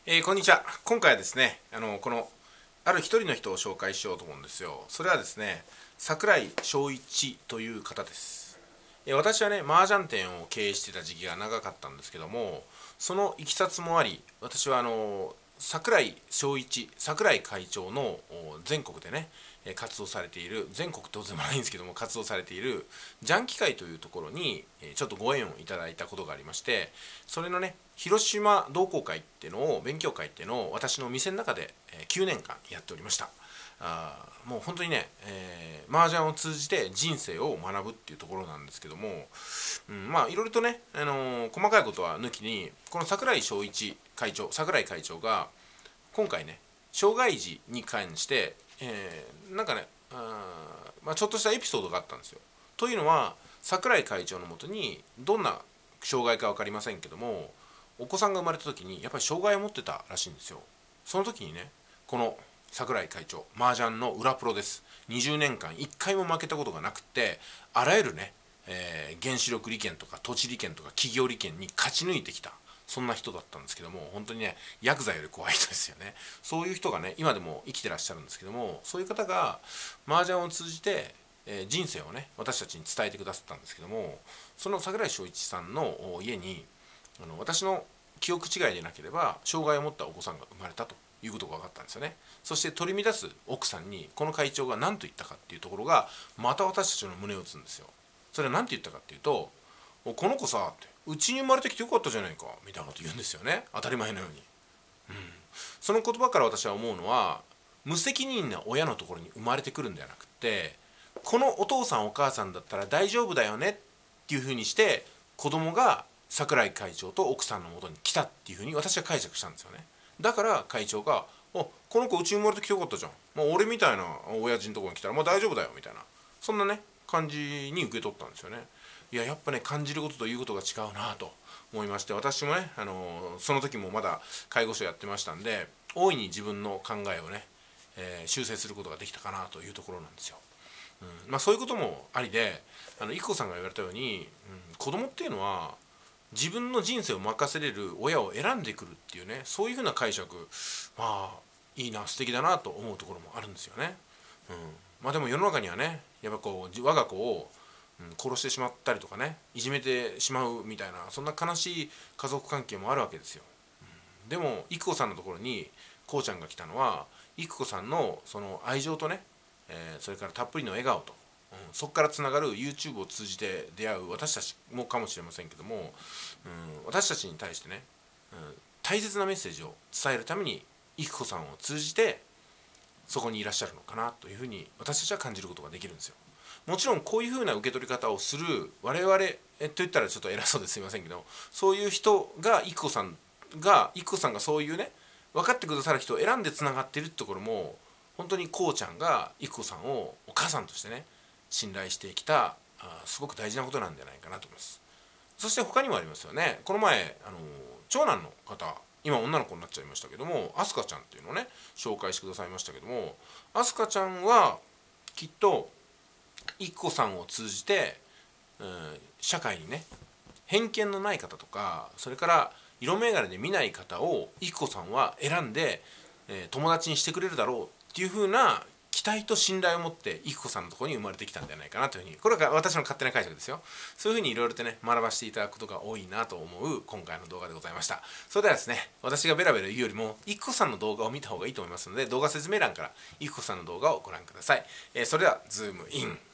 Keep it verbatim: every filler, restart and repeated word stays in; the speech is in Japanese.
えーこんにちは。今回はですね、あのこのある一人の人を紹介しようと思うんですよ。それはですね、櫻井翔一という方です。えー私はね、麻雀店を経営してた時期が長かったんですけども、そのいきさつもあり、私はあの櫻井翔一、櫻井会長のお全国でね、えー活動されている、全国とでもないんですけども、活動されているジャンキ会というところに、えーちょっとご縁をいただいたことがありまして、それのね、広島同好会っていうのを、勉強会っていうのを私の店の中でえーきゅうねんかんやっておりました。あーもう本当にね、えー、麻雀を通じて人生を学ぶっていうところなんですけども、うん、まあいろいろとね、あのー細かいことは抜きに、この櫻井翔一会長櫻井会長が今回ね、障害児に関して、えーなんかね、あーまあ、ちょっとしたエピソードがあったんですよ。というのは、櫻井会長のもとにどんな障害か分かりませんけども、お子さんが生まれた時にやっぱり障害を持ってたらしいんですよ。その時にね、この櫻井会長、麻雀の裏プロです。にじゅうねんかんいっかいも負けたことがなくって、あらゆるね、えー原子力利権とか土地利権とか企業利権に勝ち抜いてきた、そんな人だったんですけども、本当にね、ヤクザより怖い人ですよね。そういう人がね、今でも生きてらっしゃるんですけども、そういう方が麻雀を通じて、えー人生をね、私たちに伝えてくださったんですけども、その櫻井翔一さんの家に、あの私の記憶違いでなければ障害を持ったお子さんが生まれたということが分かったんですよね。そして取り乱す奥さんにこの会長が何と言ったかっていうところが、また私たちの胸を打つんですよ。それは何て言ったかっていうと、この子さって、うちに生まれてきてよかったじゃないかみたいなこと言うんですよね、当たり前のように。その言葉から私は思うのは、無責任な親のところに生まれてくるんではなくて、このお父さんお母さんだったら大丈夫だよねっていうふうにして、子供が櫻井会長と奥さんのもとに来たっていうふうに私は解釈したんですよね。だから会長が「おこの子うちに生まれてきてよかったじゃん、まあ、俺みたいな親父のところに来たらまあ大丈夫だよ」みたいな、そんなね感じに受け取ったんですよね。いややっぱね、感じることということが違うなと思いまして、私もね、あのその時もまだ介護士をやってましたんで、大いに自分の考えをね、えー修正することができたかなというところなんですよ。うんまあ、そういうこともありで、あの アイキコ さんが言われたように、うん、子供っていうのは自分の人生を任せれる親を選んでくるっていうね、そういうふうな解釈、まあいいな、素敵だなと思うところもあるんですよね。うん、まあでも世の中にはね、やっぱこう我が子を、うん、殺してしまったりとかね、いじめてしまうみたいな、そんな悲しい家族関係もあるわけですよ。でも アイキコ さんのところにこうちゃんが来たのは、 アイキコ さんのその愛情とね、えーそれからたっぷりの笑顔と、うん、そこからつながる YouTube を通じて出会う私たちもかもしれませんけども、うん、私たちに対してね、うん、大切なメッセージを伝えるために アイキコ さんを通じてそこにいらっしゃるのかなというふうに私たちは感じることができるんですよ。もちろんこういうふうな受け取り方をする我々えと言ったらちょっと偉そうですいませんけど、そういう人が アイキコ さんが アイキコ さんがそういうね、分かってくださる人を選んでつながっているところも、本当にこうちゃんが アイキコ さんをお母さんとしてね、信頼してきた、あすごく大事なことなんじゃないかなと思います。そして他にもありますよね。この前あの長男の方、今女の子になっちゃいましたけども、アスカちゃんっていうのをね紹介してくださいましたけども、アスカちゃんはきっと アイキコ さんを通じて、うん、社会にね、偏見のない方とか、それから色眼鏡で見ない方を アイキコ さんは選んで、えー友達にしてくれるだろうっていう風な期待と信頼を持って アイキコ さんのところに生まれてきたんじゃないかなというふうに、これが私の勝手な解釈ですよ。そういうふうにいろいろとね学ばせていただくことが多いなと思う今回の動画でございました。それではですね、私がベラベラ言うよりも アイキコ さんの動画を見た方がいいと思いますので、動画説明欄から アイキコ さんの動画をご覧ください。えーそれではズームイン。